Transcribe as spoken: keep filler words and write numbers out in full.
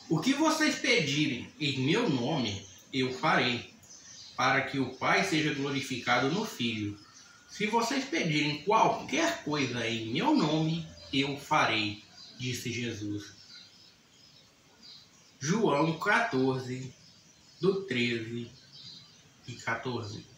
O que vocês pedirem em meu nome, eu farei, para que o Pai seja glorificado no Filho. Se vocês pedirem qualquer coisa em meu nome, eu farei, disse Jesus. João quatorze, do treze e quatorze.